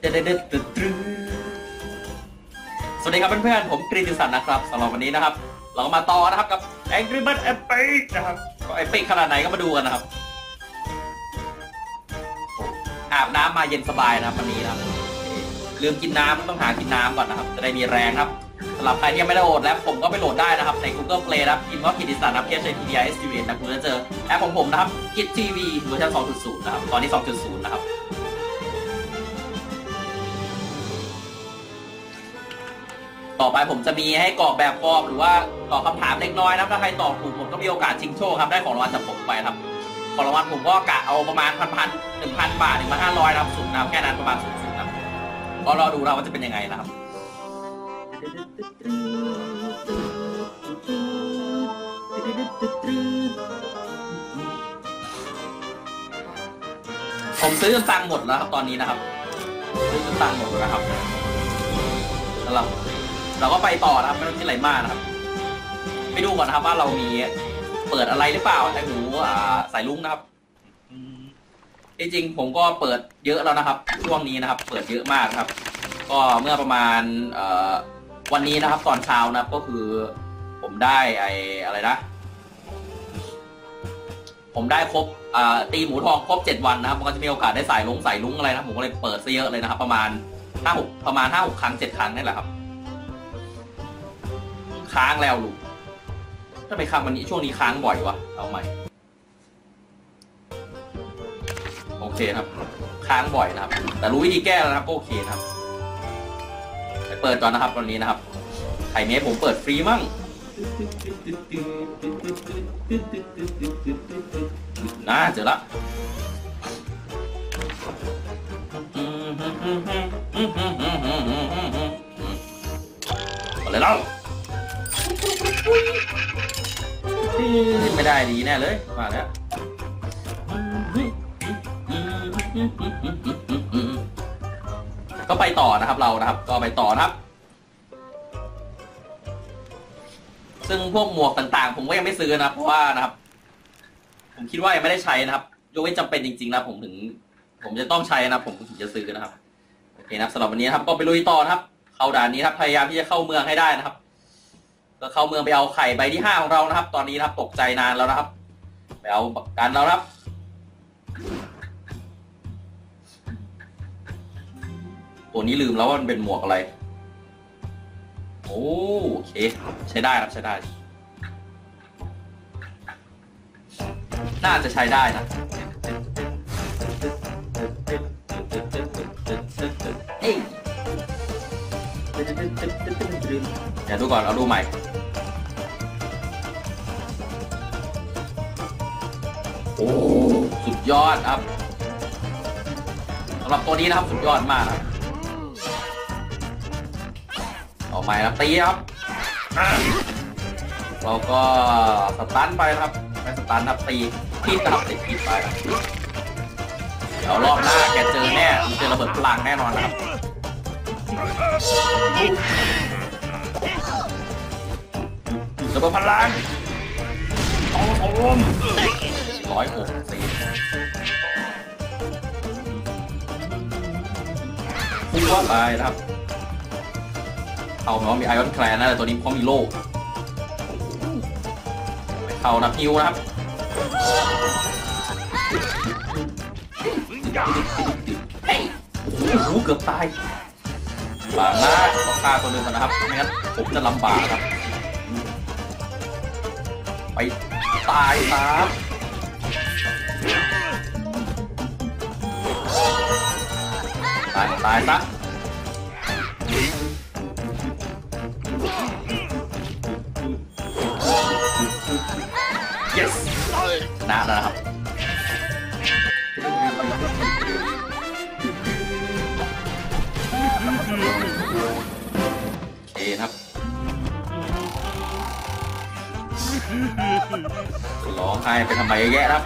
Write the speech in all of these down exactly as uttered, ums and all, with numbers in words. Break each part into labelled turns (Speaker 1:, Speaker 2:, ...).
Speaker 1: สวัสดีครับเพื่อนๆผมกรีฑิสันนะครับสำหรับวันนี้นะครับเราก็มาต่อนะครับกับ Angry Birds Epic นะครับก็เอปิกขนาดไหนก็มาดูกันนะครับอาบน้ำมาเย็นสบายนะครับวันนี้นะครับลืมกินน้ำต้องหากินน้ำก่อนนะครับจะได้มีแรงครับสำหรับใครที่ยังไม่ได้โหลดแล้วผมก็ไปโหลดได้นะครับใน Google Play นะครับพิมพ์ว่ากิฑิสันนะครับ K H I T D I S U N นะคุณจะเจอแอปของผมนะครับกิจทีวีเวอร์ชัน สองจุดศูนย์ นะครับตอนนี้ สองจุดศูนย์ นะครับต่อไปผมจะมีให้กรอกแบบฟอร์มหรือว่าตอบคำถามเล็กน้อยนะถ้าใครตอบถูกผมก็มีโอกาสชิงโชคครับได้ของรางวัลจากผมไปครับของรางวัลผมก็กะเอาประมาณพันพันหนึ่งพันบาทหนึ่งพันห้าร้อยนะครับสุดนะแค่นั้นประมาณสุดสุดครับก็รอดูเราว่าจะเป็นยังไงนะครับผมซื้อจนตังค์หมดแล้วครับตอนนี้นะครับซื้อจนตังค์หมดแล้วนะครับแล้วเราเราก็ไปต่อนะครับไม่ต้องคิดอะไรมากนะครับไปดูก่อนนะครับว่าเรามีเปิดอะไรหรือเปล่าไอ้หมูสายลุ้งนะครับจริงๆผมก็เปิดเยอะแล้วนะครับช่วงนี้นะครับเปิดเยอะมากครับก็เมื่อประมาณวันนี้นะครับตอนเช้านะครับก็คือผมได้ไอ้อะไรนะผมได้ครบตีหมูทองครบเจ็ดวันนะครับมันก็จะมีโอกาสได้สายลุ้งสายลุ้งอะไรนะผมก็เลยเปิดซะเยอะเลยนะครับประมาณห้าหกประมาณห้าหกครั้งเจ็ดครั้งนี่แหละครับค้างแล้วลูกถ้าไปค้างวันนี้ช่วงนี้ค้างบ่อยวะเอาใหม่โอเคครับค้างบ่อยนะครับแต่รู้วิธีแก้แล้วนะครับก็โอเคนะครับไปเปิดก่อนนะครับตอนนี้นะครับใครเนี้ยผมเปิดฟรีมั่งน่าเจอละอะไรเล่าไม่ได้ดีแน่เลยมาแล้วก็ไปต่อนะครับเรานะครับก็ไปต่อนะครับซึ่งพวกหมวกต่างๆผมก็ยังไม่ซื้อนะเพราะว่านะครับผมคิดว่ายังไม่ได้ใช้นะครับยกเว้นจำเป็นจริงๆนะผมถึงผมจะต้องใช้นะผมถึงจะซื้อนะครับโอเคนะสำหรับวันนี้นะครับก็ไปลุยต่อนะครับเข้าด่านนี้ครับพยายามที่จะเข้าเมืองให้ได้นะครับก็เข้าเมืองไปเอาไข่ใบที่ห้าของเรานะครับตอนนี้นะครับตกใจนานแล้วนะครับไปเอากันแล้วครับตัวนี้ลืมแล้วว่ามันเป็นหมวกอะไรโอเคใช้ได้ครับใช้ได้น่าจะใช้ได้นะเอ้ยเดี๋ยวดูก่อนเอาดูใหม่โอ้สุดยอดครับสำหรับตัวนี้นะครับสุดยอดมากครับออกใหม่ครับตีครับเราก็สตันไปครับไม่สตันครับตีพิษนะครับติดพิษไปครับเดี๋ยวรอบหน้าแกเจอแน่เจอระเบิดพลังแน่นอนนะครับระเบิดพลังโอ้โหร้อยหกสี่พุ่งว่าไปนะครับเขาเนาะมีไอออนแคลนนะแต่ตัวนี้เขามีโล่ไปเข้านะฮิวนะครับเฮ้ยโอ้โหเกือบตายบาดนะต้องฆ่าตัวหนึ่งก่อนนะครับไม่งั้นผมจะลำบากครับไปตายครับตายตายซะyes ชนะแล้วนะครับโอเคครับร้องไห้ไปทำไมแย่ๆครับ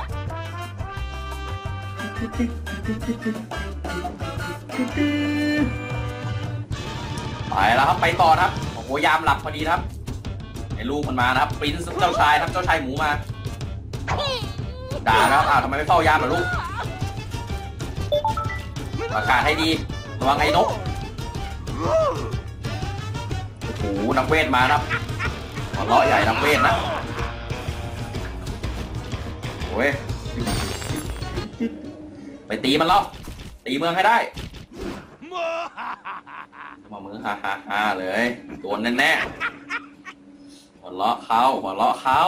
Speaker 1: ไปแล้วครับไปต่อครับโอ้โหยามหลับพอดีครับไอ้ลูกมันมานะครับปรินซ์เจ้าชายครับเจ้าชายหมูมาด่าครับอ้าวทำไมไม่เฝ้ายามล่ะลูกประกาศให้ดี รระวังไอ้นกโอ้โหนักเวทมาครับหัวเราะใหญ่นักเวทนะโอ้ยไปตีมันแล้วตีเมืองให้ได้มามือฮ่าฮ่าฮ่าเลยโดนแน่แน่หัวเราะเขาหัวเราะเขา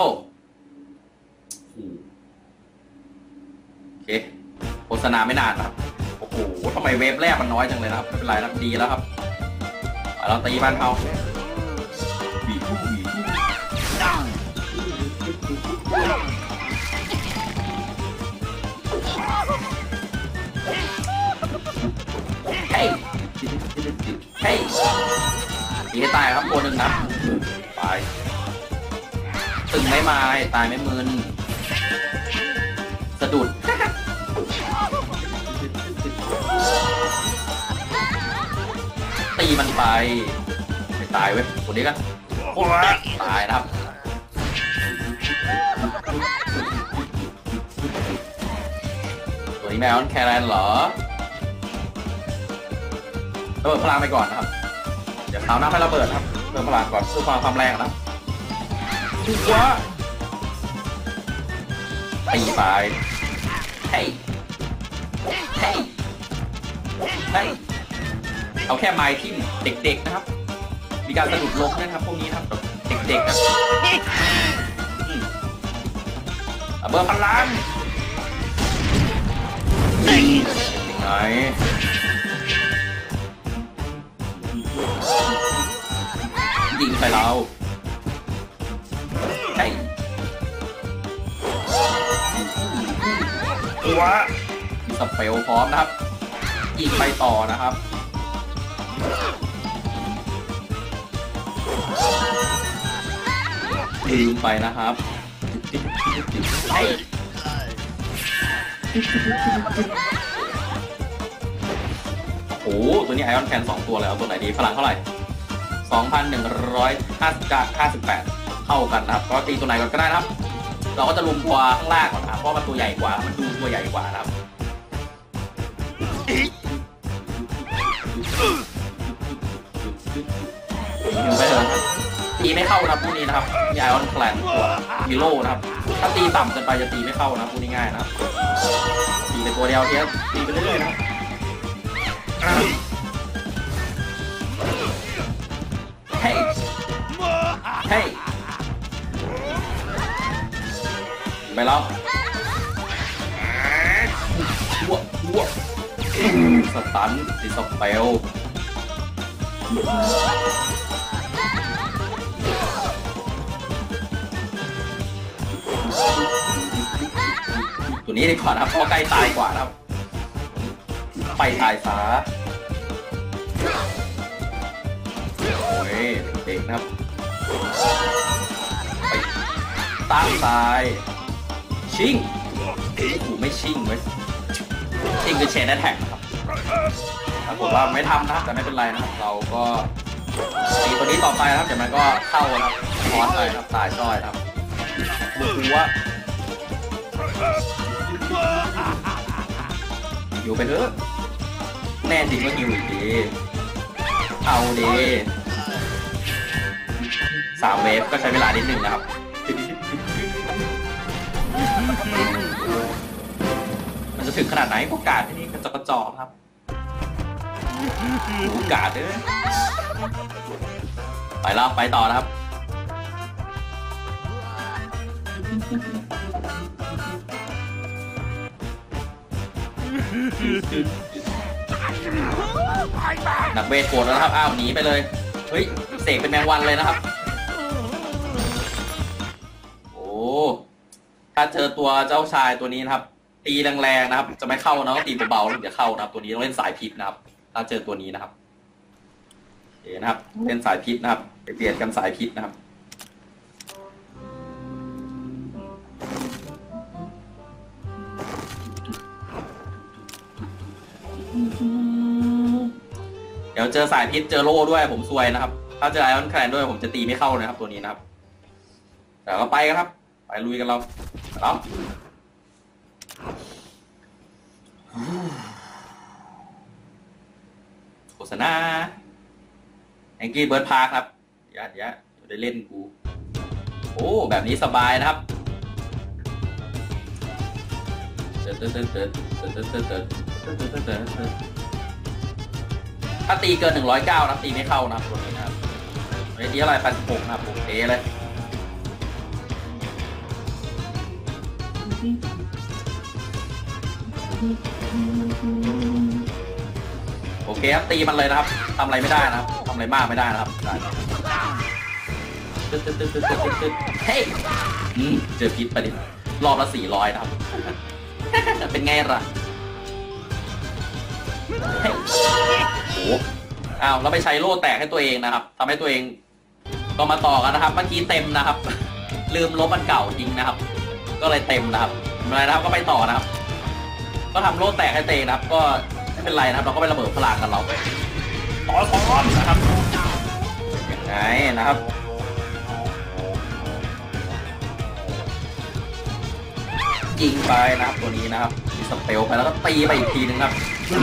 Speaker 1: โอเคโฆษณาไม่นานนะครับโอ้โหทำไมเวฟแรกมันน้อยจังเลยนะครับไม่เป็นไรนะดีแล้วครับเราตีบ้านเขาบีบบีบเฮ้ยเฮ้ยตีให้ตายครับตัวหนึ่งนะตายตึงไม่มาตายไม่มึนสะดุดตีมันไปไม่ตายเว้ยคนนี้กันตายนะครับตัวนี้แมวแคร์แลนเหรอระเบิดพลังไปก่อนนะครับเดี๋ยวคราวหน้าให้ระเบิดครับเพิ่มพลังก่อนเพื่อความความแรงนะชุบวะตีไปเฮ้ยเฮ้ยเฮ้ยเอาแค่ไม้ทิ่มเด็กๆนะครับมีการสะดุดล้มนะครับพวกนี้นะครับเด็กๆนะระเบิดพลังยิงยังไงยิงใส่เราเฮ้ยตัวมีสเปลพร้อมนะครับยิงไปต่อนะครับลืมไปนะครับเฮ้ยโอ้โหตัวนี้ไอออนแคนสองตัวเลยเอาตัวไหนดีพลังเท่าไหร่ สองพันหนึ่งร้อยห้าสิบแปด เท่ากันนะครับก็ตีตัวไหนก่อนก็ได้นะครับเราก็จะลุมตัวข้างล่างก่อนนะครับเพราะมันตัวใหญ่กว่ามันดูตัวใหญ่กว่านะครับยิงไปเลยครับตีไม่เข้านะพวกนี้นะครับมีไอออนแคลนตัวฮีโร่นะครับถ้าตีต่ำเกินไปจะตีไม่เข้านะพวกนี้ง่ายนะครับตีไปตัวเดียวเทียบตีไปเรื่อยๆนะเฮ้ยเฮ้ยไปแล้ววัววัวสตันติสเปลตัวนี้ดีกว่านะครับเพราะใกล้ตายกว่านะครับไปตายซะโอ้ยเด็กๆนะครับไปตั้งตายชิงกูไม่ชิงเว้ยชิงคือเชนแท็กนะครับปรากฏว่าไม่ทำนะแต่ไม่เป็นไรนะครับเราก็ตีตัวนี้ต่อไปนะครับเดี๋ยวมันก็เข้านะครับคอสไปครับตายจ้อยครับดูว่าอยู่ไปเถอะแน่จริงก็ฮิวอีกดีเอาดีสามเวฟก็ใช้เวลานิดหนึ่งนะครับมันจะถึงขนาดไหนโอกาสที่นี่กระจอกกระจอกครับโอกาสเด้อไปแล้วไปต่อนะครับนักเวทโกรธแล้วนะครับอ้าวหนีไปเลยเฮ้ยเสกเป็นแมงวันเลยนะครับโอ้ถ้าเจอตัวเจ้าชายตัวนี้นะครับตีแรงๆนะครับจะไม่เข้านะต้องตีเบาๆถึงจะเข้านะครับตัวนี้ต้องเล่นสายพิษนะครับถ้าเจอตัวนี้นะครับโอเคนะครับเล่นสายพิษนะครับไปเปลี่ยนกันสายพิษนะครับเดี๋ยวเจอสายพิษเจอโล่ด้วยผมซวยนะครับถ้าเจอไอออนแคลนด้วยผมจะตีไม่เข้านะครับตัวนี้นะครับแต่ก็ไปกันครับไปลุยกันเราแล้วษณาแองกี้เบิร์ดพาร์คครับยัดยัดได้เล่นกูโอ้แบบนี้สบายนะครับเติร์ดเติร์ดเติร์ดเติร์ดเติร์ดเติร์ดเติร์ดเติร์ดเติร์ดเติร์ดถ้าตีเกินหนึ่งร้อยเก้านะตีไม่เข้านะตัวนี้นะครับไอ้ที่อะไรแปดสิบหกนะครับโอเคเลยโอเคครับตีมันเลยนะครับทำอะไรไม่ได้นะครับทำอะไรมากไม่ได้นะครับตึ๊ดตึ๊ดตึ๊ดตึ๊ดตึ๊ดตึ๊ดเฮ้ยเจอพิษไปดิรอบละสี่ร้อยนะครับเป็นไงล่ะเฮ้ยโอ้อ้าวเราไปใช้โล่แตกให้ตัวเองนะครับทำให้ตัวเองก็มาต่อกันนะครับเมื่อกี้เต็มนะครับลืมลบอันเก่าจริงนะครับก็เลยเต็มนะครับอะไรนะครับก็ไปต่อนะครับก็ทำโล่แตกให้เตะนะครับก็ไม่เป็นไรนะครับเราก็ไประเบิดพลังกันเราต่อซ้อนนะครับยังไงนะครับยิงไปนะครับตัวนี้นะครับมีสเปลไปแล้วก็ตีไปอีกทีนึงครับ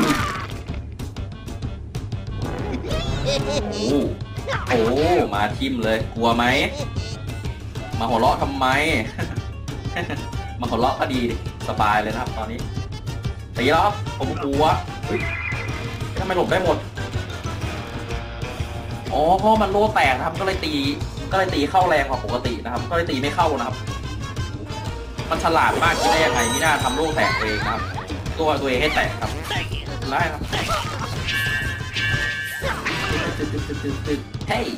Speaker 1: โอ้โหมาทิมเลยกลัวไหมมาหัวเราะทำไมมาหัวเราะก็ดีสบายเลยนะครับตอนนี้ตีแล้วผมกลัวทำไมหลบได้หมดอ๋อเพราะมันโล่แตกนะครับก็เลยตีก็เลยตีเข้าแรงกว่าปกตินะครับก็เลยตีไม่เข้านะครับมันฉลาดมากคิดได้ยังไงไม่น่าทำโล่แตกเองนะครับตัวตัวเองให้แตกครับไล่ครับเฮ้ย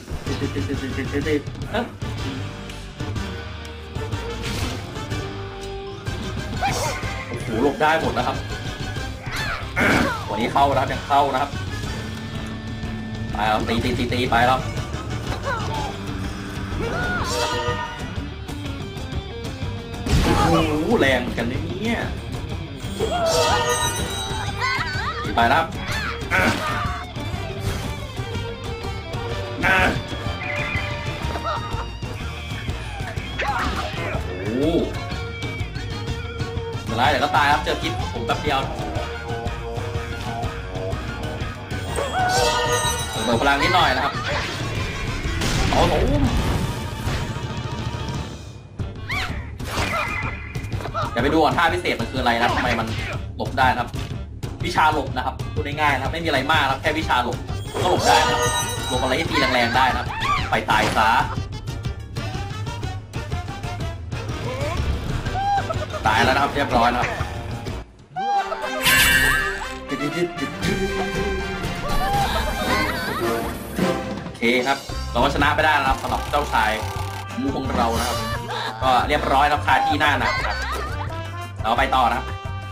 Speaker 1: โอ้โหหลบได้หมดนะครับวันนี้เข้าแล้วยังเข้านะครับไปแล้วตีตีตีตีไปแล้วโอ้โหแรงกันเนี่ยตีไปแล้วโอ้เวลาเดี๋ยวก็ตายครับเจอพิษผมแป๊บเดียวเบิกพลังนิดหน่อยนะครับโอ้โหเดี๋ยวไปดูก่อนท่าพิเศษมันคืออะไรนะทำไมมันหลบได้นะครับวิชาหลบนะครับพูดง่ายๆนะครับไม่มีอะไรมากครับแค่วิชาหลบก็หลบได้นะครับหลบอะไรที่ตีแรงๆได้นะครับไปตายซะตายแล้วนะครับเรียบร้อยนะครับโอเคครับเราก็ชนะไปได้นะครับสำหรับเจ้าชายมูของเรานะครับก็เรียบร้อยแล้วคาที่หน้าหนักครับเราไปต่อนะครับ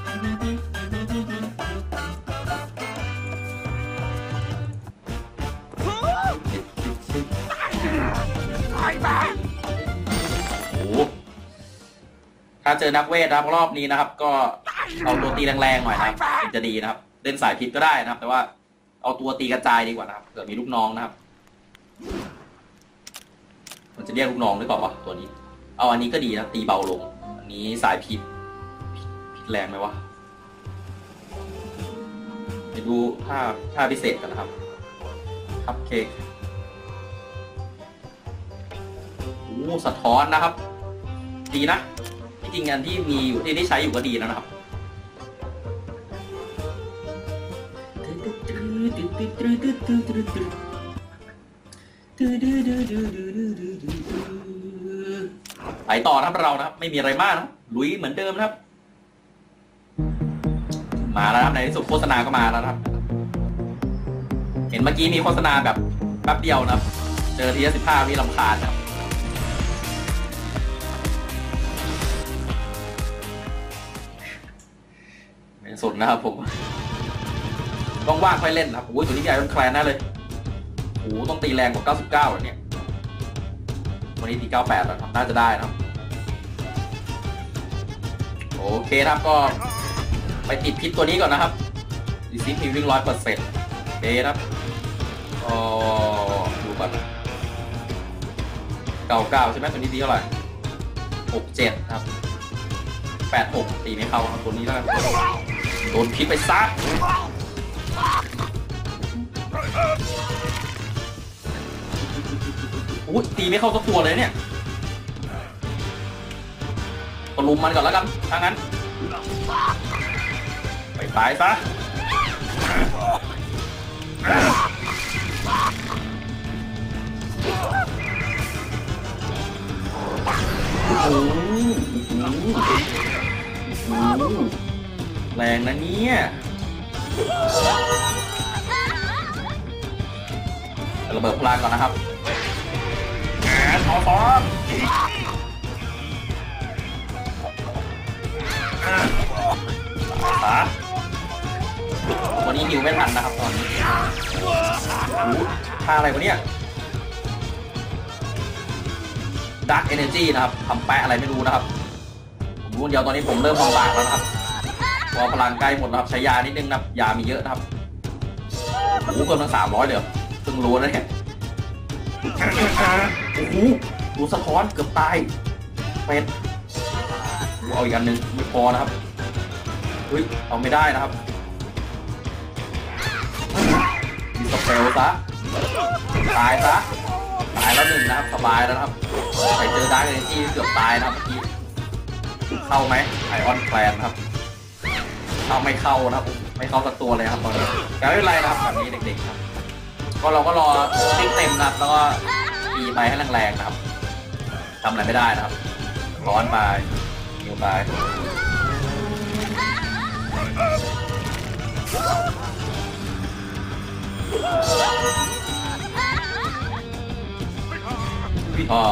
Speaker 1: โอ้ถ้าเจอนักเวทนะครับรอบนี้นะครับก็เอาตัวตีแรงๆหน่อยนะครับจะดีนะครับเล่นสายพิษก็ได้นะครับแต่ว่าเอาตัวตีกระจายดีกว่านะครับเผื่อมีลูกน้องนะครับมันจะเรียกลูกน้องหรือเปล่าวะตัวนี้เอาอันนี้ก็ดีนะตีเบาลงอันนี้สายพิษพิษแรงไหมวะไปดูท่าท่าพิเศษกันนะครับคัพเค้กโอ้สะท้อนนะครับดีนะจริงๆอันที่มีอยู่ที่ได้ใช้อยู่ก็ดีแล้วนะครับไปต่อนะครับเรานะครับไม่มีอะไรมากนะลุยเหมือนเดิมนะครับมาแล้วครับในที่สุดโฆษณาก็มาแล้วครับเห็นเมื่อกี้มีโฆษณาแบบแป๊บเดียวนะครับเจอทีละสิบห้าวิรำคาญนะครับไม่สนนะครับผมต้องว่างค่อยเล่นนะครับโอ้ยตัวนี้ใหญ่เป็นแคลนแน่เลยโอ้ต้องตีแรงกว่าเก้าสิบเก้าแล้วเนี่ยวันนี้ตีเก้าสิบแปดแล้วน่าจะได้นะครับโอเคครับก็ไปติดพิษตัวนี้ก่อนนะครับดีซีพีวิ่งร้อยเปอร์เซ็นต์โอเคครับก็ดูก่อนเก้าเก้าใช่ไหมตัวนี้ตีเท่าไหร่หกเจ็ดครับแปดหกตีไม่เข้าครับตัวนี้แล้วกันโดนพิษไปซัดอุ้ยตีไม่เข้าสักตัวเลยเนี่ยก็ลุมมันก่อนแล้วกันถ้างั้นไปตายซะโอ้โหแรงนะเนี่ยระเบิดพลังก่อนนะครับแอนทอฟอนตาวันนี้หิวไม่ทันนะครับตอนนี้ท่าอะไรวะเนี่ยดาร์กเอเนจีนะครับทำแปะอะไรไม่รู้นะครับผมรู้เดียวตอนนี้ผมเริ่มลำบากแล้วนะครับพอพลังใกล้หมดนะครับใช้ยานิดนึงนะครับยามีเยอะนะครับโอ้โหเกินทั้งสามร้อยเดี๋ยวเพิ่งรู้นะเนี่ยโอ้โหดูสะท้อนเกือบตายเป็ดเอาอีกอันหนึ่งไม่พอนะครับเฮ้ยเอาไม่ได้นะครับมีสเปลซะตายซะตายแล้วหนึ่งนะครับสบายแล้วครับใส่เจอดาร์กเอเนจีเกือบตายนะครับเมื่อกี้เข้าไหมไอออนแคลนครับเข้าไม่เข้านะครับไม่เข้าสักตัวเลยครับตอนนี้แต่ไม่เป็นไรนะครับแบบนี้เด็กๆครับก็เราก็รอติ๊กเต็มนะครับแล้วก็ตีไปให้แรงๆนะครับทำอะไรไม่ได้นะครับร้อนไปหิวไปพี่อ๋อ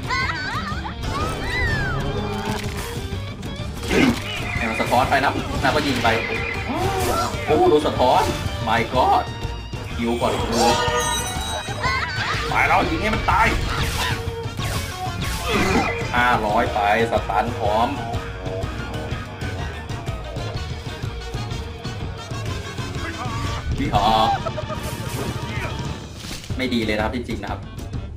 Speaker 1: แอบสะท้อนไปนะแล้วก็ยิงไปโอ้ดูสะท้อน my god ยิวก่อนดูตายแล้วยิงให้มันตายห้าร้อยไปสตันพร้อมพี่อ๋อไม่ดีเลยนะครับที่จริงนะครับ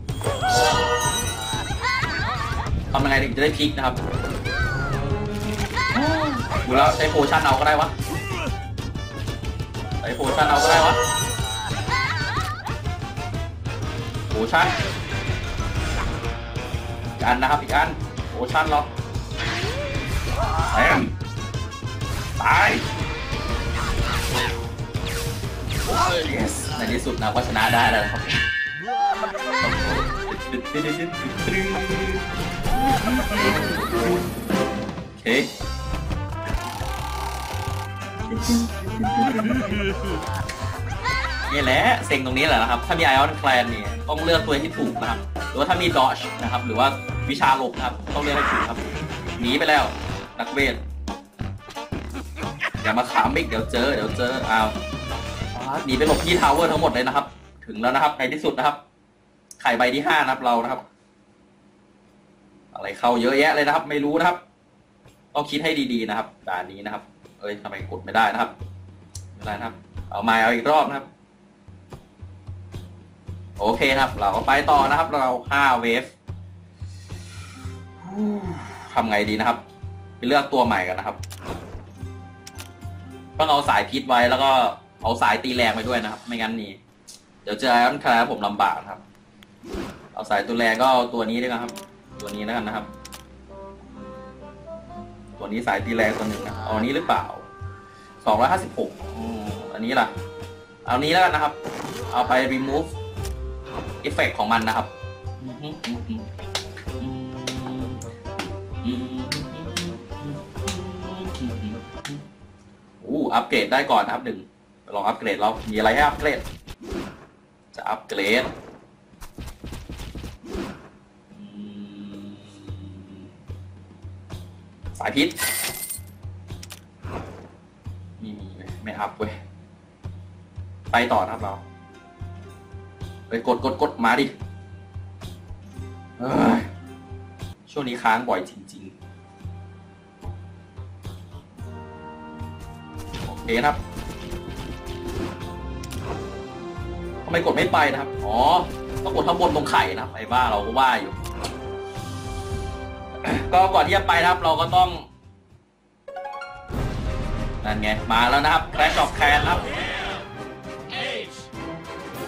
Speaker 1: ทำยังไงถึงจะได้พลิกนะครับดูแล้วใช้โพชั่นเอาก็ได้วะใช้โพชั่นเอาก็ได้วะโพชั่นอีกอันนะครับอีกอันโพชั่นหรอแหมตาย yes ในที่สุดเราก็ชนะได้แล้วครับโอเคนี่แหละเซ็งตรงนี้แหละนะครับถ้ามีไอออนแคลนเนี่ยต้องเลือกตัวที่ถูกนะครับหรือว่าถ้ามีดอชนะครับหรือว่าวิชาหลบนะครับต้องเลือกให้ถูกครับหนีไปแล้วนักเวทอย่ามาขามอีกเดี๋ยวเจอเดี๋ยวเจออ้าวหนีไปหลบที่ทาวเวอร์ทั้งหมดเลยนะครับถึงแล้วนะครับในที่สุดนะครับไข่ใบที่ห้านะครับเรานะครับอะไรเข้าเยอะแยะเลยนะครับไม่รู้นะครับต้องคิดให้ดีๆนะครับด่านนี้นะครับเอ้ยทำไมกดไม่ได้นะครับไม่ได้นะครับเอาไม้เอาอีกรอบนะครับโอเคครับเราก็ไปต่อนะครับเราห้าเวฟทำไงดีนะครับไปเลือกตัวใหม่กันนะครับต้องเอาสายพิษไว้แล้วก็เอาสายตีแรงไปด้วยนะครับไม่งั้นนี่เดี๋ยวเจออันคลาผมลำบากครับเอาสายตัวแรงก็เอาตัวนี้ด้วยครับตัวนี้แล้วกันนะครับตัวนี้สายตีแรงตัวหนึ่งนะเอาอันนี้หรือเปล่าสองร้อยห้าสิบหกอันนี้ล่ะเอานี้แล้วกันนะครับเอาไป remove effect ของมันนะครับอู้อัปเกรดได้ก่อนนะครับหนึ่งลองอัปเกรดเรามีอะไรให้อัปเกรดจะอัปเกรดสายพิษมีมีไม่อัพเว้ยไปต่อนะครับเราไปกดกดกดมาดิช่วงนี้ค้างบ่อยจริงๆโอเคครับทำไมกดไม่ไปนะครับอ๋อต้องกดข้างบนตรงไข่นะครับไอ้บ้าเราก็ว่าอยู่ก็ก่อนที่จะไปนะครับเราก็ต้องนั่นไงมาแล้วนะครับ Clash of Clans ครับ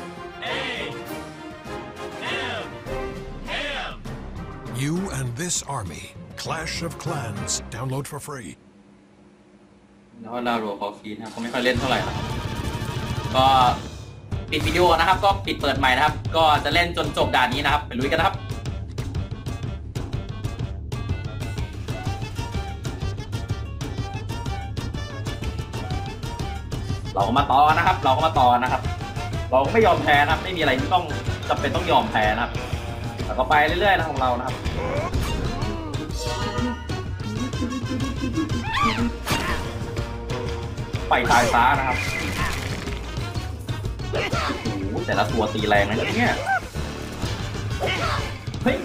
Speaker 2: You and this army. Clash of Clans. Download for free.
Speaker 1: แล้วก็ดาวน์โหลดคอฟรีนะครับเขาไม่ค่อยเล่นเท่าไหร่ครับก็ปิดวิดีโอนะครับก็ปิดเปิดใหม่นะครับก็จะเล่นจนจบด่านนี้นะครับไปลุยกันนะครับเราก็มาต่อนะครับเราก็มาต่อนะครับเราก็ไม่ยอมแพ้นะครับไม่มีอะไรที่ต้องจำเป็นต้องยอมแพ้นะครับแล้วก็ไปเรื่อยๆนะของเรานะครับไปตายซ้านะครับโอ้โหแต่ละตัวตีแรงนะเนี่ยเฮ้ย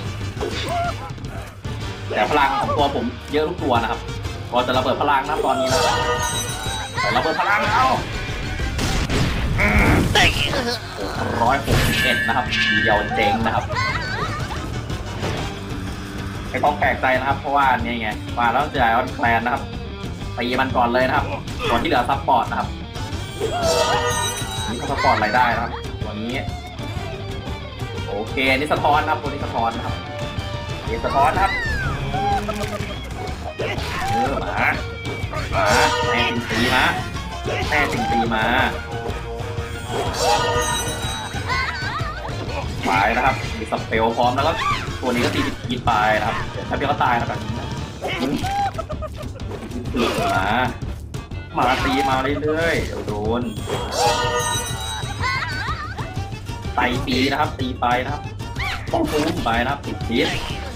Speaker 1: แต่พลังของตัวผมเยอะทุกตัวนะครับพอจะระเบิดพลังนะตอนนี้นะแต่ระเบิดพลังแล้วร้อยหกสิบเอ็ดนะครับทีเดียวเจ๊งนะครับไม่ต้องแปลกใจนะครับเพราะว่านี่ไงมาแล้วเจอไอออนแคลนนะครับตีมันก่อนเลยนะครับส่วนที่เหลือซัพพอร์ตนะครับนี่เขาซัพพอร์ตอะไรได้นะครับตัวนี้โอเคนี่สะท้อนนะครับตัวนี้สะท้อนนะครับนี่สะท้อนนะครับเออมามาแม่ติงตีมาแม่ติงตีมาไปนะครับมีสเปลพร้อมแล้วก็ตัวนี้ก็ตีกินไปนะครับเดี๋ยวถ้าเบี้ยก็ตายนะแบบนี้นะมามาตีมาเรื่อยๆเดี๋ยวโดนไต่ตีนะครับตีไปนะครับต้องฟูมไปนะครับติดพิษ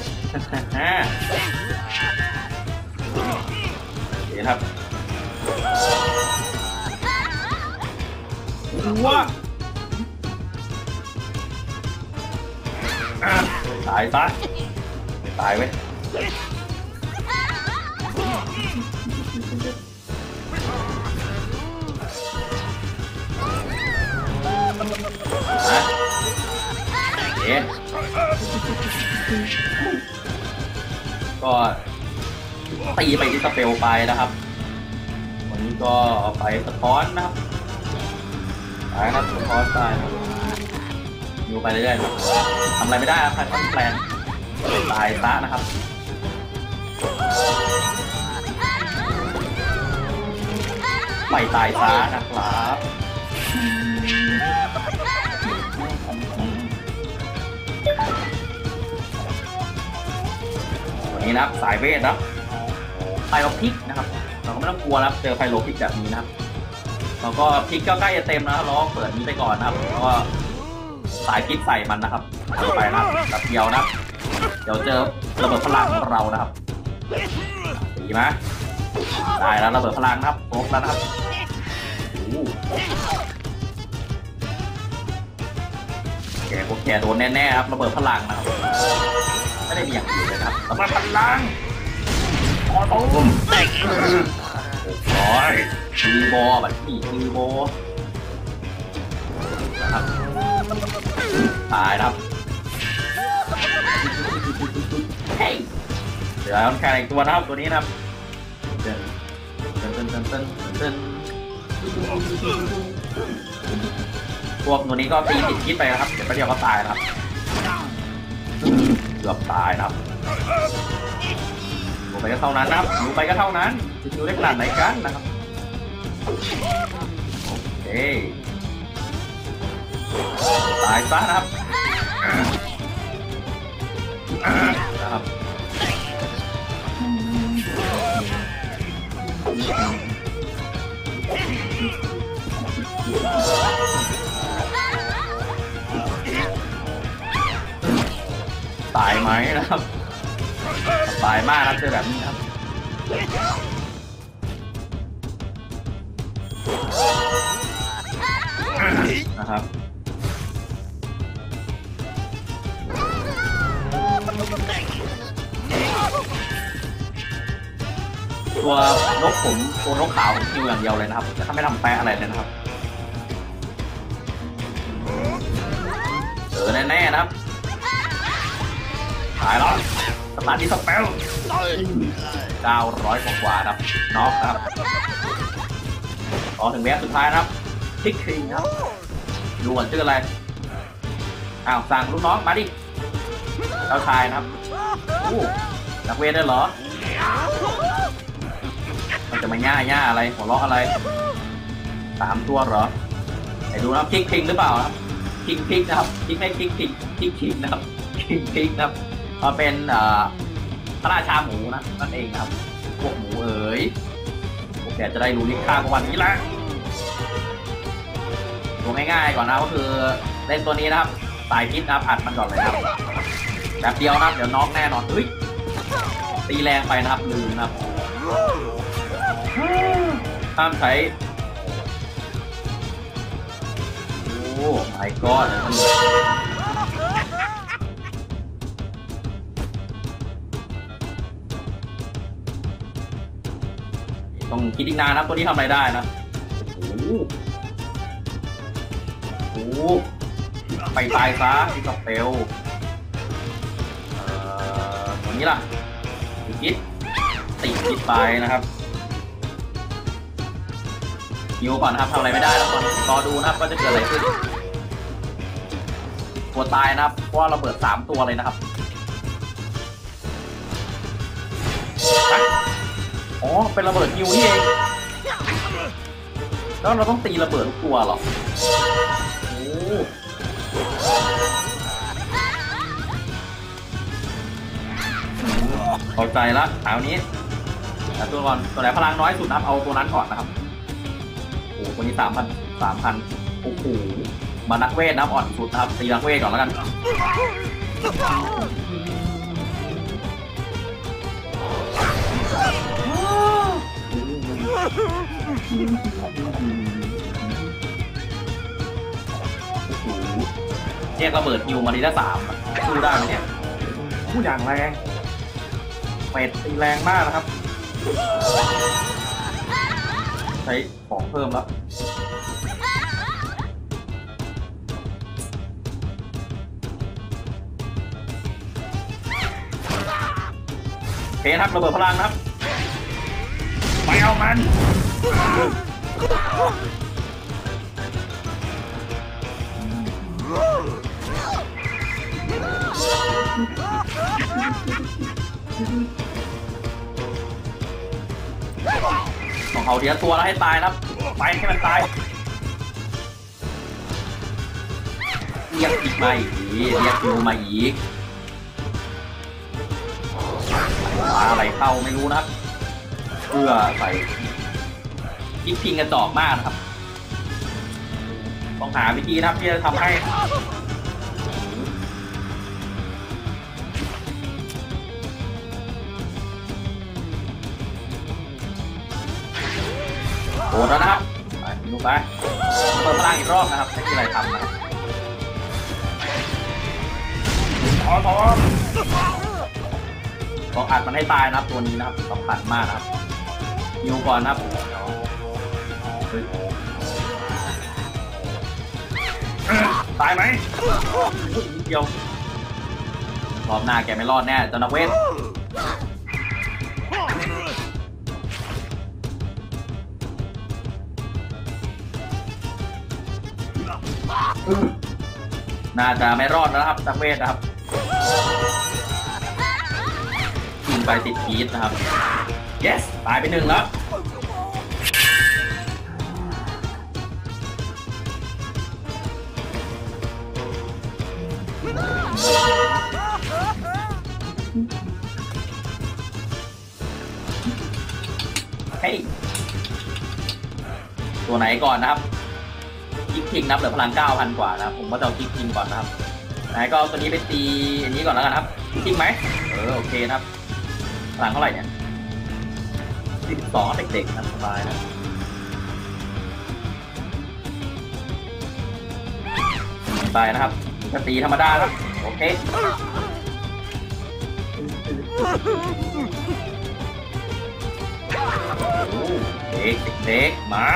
Speaker 1: นี่ครับว้าตายซะตายไว้นะก็ตีไปที่สเปลไปนะครับวันนี้ก็ไปสะท้อนนะครับไปครับสะท้อนไปอยู่ไปเรื่อยๆทำอะไรไม่ได้ครับท่านแปลงตายซะนะครับไปตายซะนะครับวันนี้นะครับสายเวทนะไฟโลพิกนะครับเราก็ไม่ต้องกลัวนะครับเจอไฟโลพิกแบบนี้นะครับแล้วก็พิกก็ใกล้จะเต็มแล้วเราเปิดนี้ไปก่อนนะครับแล้วก็สายพิษใส่มันนะครับไปนะครับแบบเดียวนะครับเดี๋ยวเจอระเบิดพลังของเรานะครับดีไหมได้แล้วระเบิดพลังนะครับครบแล้วนะครับแกพวกแกโดนแน่ๆครับระเบิดพลังนะครับไม่ได้มีอย่างอื่นเลยครับระเบิดพลังขอตุ้มโอ้ยทีโบแบบนี้ทีโบนะครับตายครับเฮ้ยเดี๋ยวมันแค่อีกตัวนะครับตัวนี้นะครับเต้นเต้นเต้นเต้นเต้นเต้นพวกตัวนี้ก็ตีติดคิดไปนะครับเดี๋ยวประเดี๋ยวก็ตายนะครับเกือบตายนะครับอยู่ไปก็เท่านั้นนะครับอยู่ไปก็เท่านั้นจะอยู่ได้ขนาดไหนกันนะครับโอเคตายซะนะครับนะครับตายไหมนะครับตายมากนะเจอแบบนี้ครับนะครับตัวนกผมตัวนกขาวผมคิวอย่างเดียวเลยนะครับจะไม่ทำแปะอะไรเลยนะครับเจอแน่ๆนะครับตายแล้วสตาร์ทที่สเปลเก้าร้อยกว่าครับน็อกครับต่อถึงแมตช์สุดท้ายนะครับพิกคิงครับดูก่อนชื่ออะไรอ้าวสั่งลูกน้องมาดิเจ้าชายนะครับโอ้นักเวทได้เหรอมันจะมาย่าย่าอะไรหัวเราะอะไรสามตัวเหรอไหนดูนะครับพลิกพิงหรือเปล่าครับพลิกพลิกนะครับพลิกให้พลิกพลิกพลิกพลิกนะครับพลิกพลิกนะครับมาเป็นพระราชาหมูนะนั่นเองนะครับพวกหมูเอ๋ยพวกแกจะได้รู้นิทานวันนี้ละตัวง่ายๆก่อนนะก็คือเล่นตัวนี้นะครับสายพิษนะครับอัดมันก่อนเลยครับแบบเดียวนะครับเดี๋ยวน็อกแน่นอนเฮ้ยตีแรงไปนะครับลืมนะครับห้ามใช้โอ้ my god ต้องคิดอีกนานนะตัวนี้ทำอะไรได้นะโอ้โหโอ้โหไปตายซะที่กับเปลวเอ่อตัวนี้ล่ะคิดติดคิดไปนะครับยิวก่อนนะครับทำอะไรไม่ได้แล้วก่อนรอดูนะครับว่าจะเกิดอะไรขึ้นตัวตายนะครับเพราะว่าเราเปิดสามตัวเลยนะครับอ๋อเป็นระเบิดยิวนี่เองแล้วเราต้องตีระเบิดทุกตัวหรอโอ้เข้าใจละคราวนี้ตัวก่อนตัวไหนพลังน้อยสุดนะครับเอาตัวนั้นก่อนนะครับโอ้ตัวนี้สามพันสามพันโอ้โหมานักเวทนะครับอ่อนสุดนะครับตีนักเวทก่อนแล้วกันเรียกระเบิดยิวมาทีละสามสู้ได้ไหมเนี่ยผู้อย่างแรงเป็ดตีแรงมากนะครับใช้ของเพิ่มแล้วเพนครับระเบิดพลังนะครับไปเอามันของเขาเดียวตัวแล้วให้ตายนะครับไปให้มันตายเรียกอีกมาอีกเรียกคิวมาอีกอะไรเข้าไม่รู้นะครับเพื่อใส่ยิงพิงกระจอกมากนะครับต้องหาวิธีนะครับที่จะทำให้โหดแล้วนะครับไปดูไปเปิดพลังอีกรอบนะครับไม่มีอะไรทำนะครับต่อต่อต้องอัดมันให้ตายนะครับตัวนี้นะครับต้องขัดมากนะครับยิวก่อนนะครับตายไหมนิดเดียวรอบหน้าแกไม่รอดแน่จะนักเวทน่าจะไม่รอดแล้วครับนักเวทนะครับยิงไปติดพีทนะครับ yes ตายไปหนึ่งแล้วเฮ้ยตัวไหนก่อนนะครับคิกพิงนับเหลือพลัง เก้าพัน กว่านะครับผมก็จะเอาคิกพิงก่อนนะครับไหนก็เอาตัวนี้ไปตีอันนี้ก่อนแล้วกันครับคิกพิงไหมเออโอเคนะครับพลังเท่าไหร่เนี่ยสิบสองเด็กๆนะสบายนะไปนะครับจะตีธรรมดาครับโอเคเด็กเด็กมา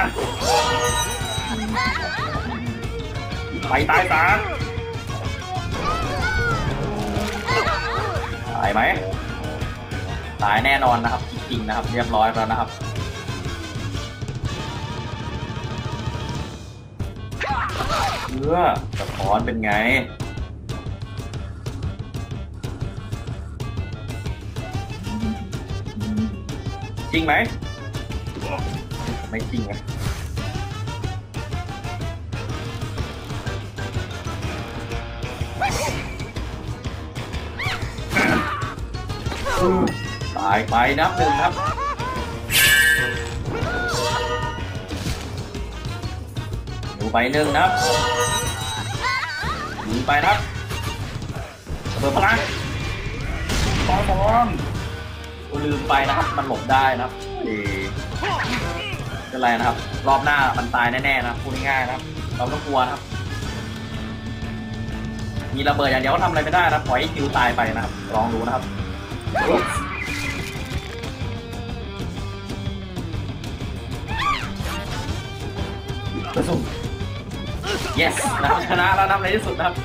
Speaker 1: ไปตายตาตายไหมตายแน่นอนนะครับจริงๆนะครับเรียบร้อยแล้วนะครับเพื่อสะท้อนเป็นไงจริงไหมไม่จริงอะตายไปนับหนึ่งครับดูไปหนึ่งนะครับยิงไปนะครับเปิดพลังปองปองลืมไปนะครับมันหลบได้นะครับเอเป็นไรนะครับรอบหน้ามันตายแน่ๆนะพูดง่ายๆนะครับเราต้องกลัวนะครับมีระเบิดอย่างเดียวก็ทำอะไรไม่ได้นะปล่อยให้คิวตายไปนะครับลองดูนะครับกระสุน yes นะครับชนะแล้วนะครับในที่สุดนะครับ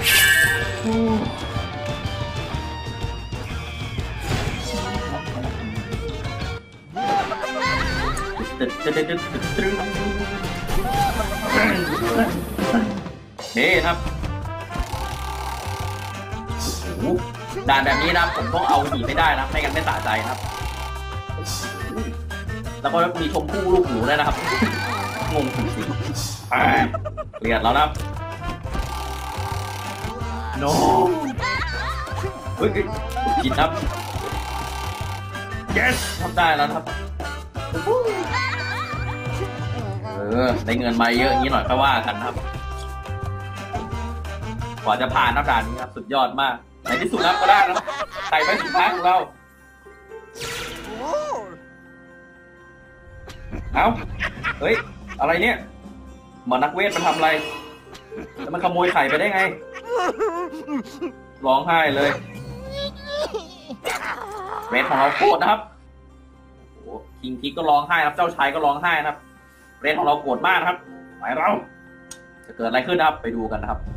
Speaker 1: นี่ครับด่านแบบนี้นะผมต้องเอาหนีไม่ได้นะไม่งั้นไม่สะใจนะครับแล้วก็มีชมพู่ลูกหนูด้วยนะครับงงจริงๆเกลียดแล้วนะ no เฮ้ยกินครับ yes ทำได้แล้วครับเออได้เงินมาเยอะอย่างนี้หน่อยก็ว่ากันครับกว่าจะผ่านน้ำด่านนี้ครับสุดยอดมากในที่สุดแล้วก็ได้แล้วใส่ไปสุดท้ายของเราเอ้าเฮ้ยอะไรเนี่ยหมอนักเวทมันทำอะไรแล้วมันขโมยไข่ไปได้ไงร้องไห้เลยเวทของเราโกรธนะครับโอ้คิงคิกก็ร้องไห้ครับเจ้าชายก็ร้องไห้นะครับเวทของเราโกรธมากนะครับไปเราจะเกิดอะไรขึ้นนะครับไปดูกันนะครับ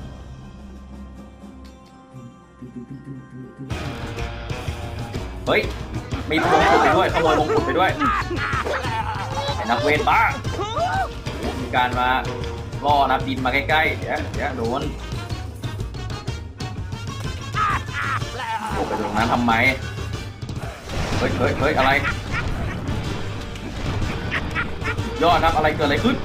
Speaker 1: เฮ้ยมีมงกุฎไปด้วยขโมยมงกุฎไปด้วยไอ้นักเวทบ้ามีการมาล่อนะบินมาใกล้ๆเดี๋ยวเดี๋ยวโดนโอ้ไปตรงนั้นทำไมเฮ้ยเฮ้ยเฮ้ยอะไรยอดครับอะไรเกิดอะไรขึ้น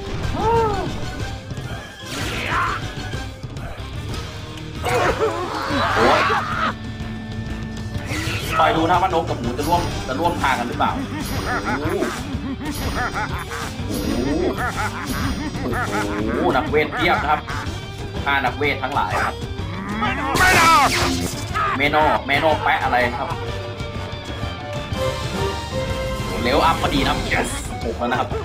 Speaker 1: โอ้ยคอยดูนะว่านกกับหมูจะร่วมจะร่วมทางกันหรือเปล่าโอ้โหโอ้โหนักเวทเทียบนะครับห้านักเวททั้งหลายครับเมโนเมโนแปะอะไรครับเร็วอัพพอดีนะหกแล้วนะครับ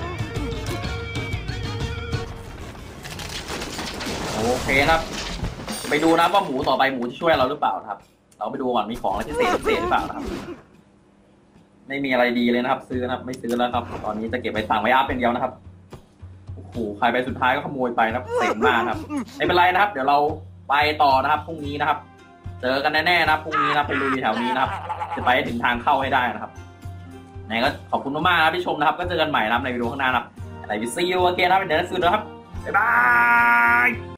Speaker 1: โอเคครับไปดูนะว่าหมูต่อไปหมูจะช่วยเราหรือเปล่าครับเราไปดูก่อนมีของอะไรพิเศษพิเศษหรือเปล่านะครับไม่มีอะไรดีเลยนะครับซื้อนะครับไม่ซื้อแล้วครับตอนนี้จะเก็บไปสั่งไว้อัพเป็นเดียวนะครับโอ้โหใครไปสุดท้ายก็ขโมยไปนะครับเซ็งมากครับไม่เป็นไรนะครับเดี๋ยวเราไปต่อนะครับพรุ่งนี้นะครับเจอกันแน่ๆนะครับพรุ่งนี้นะไปลุยแถวนี้นะครับจะไปถึงทางเข้าให้ได้นะครับไหนก็ขอบคุณมากๆนะที่ชมนะครับก็เจอกันใหม่นะครับในวิดีโอข้างหน้านะครับไหนวิซีโอเกนนะครับเดี๋ยวจะซื้อนะครับบ๊ายบาย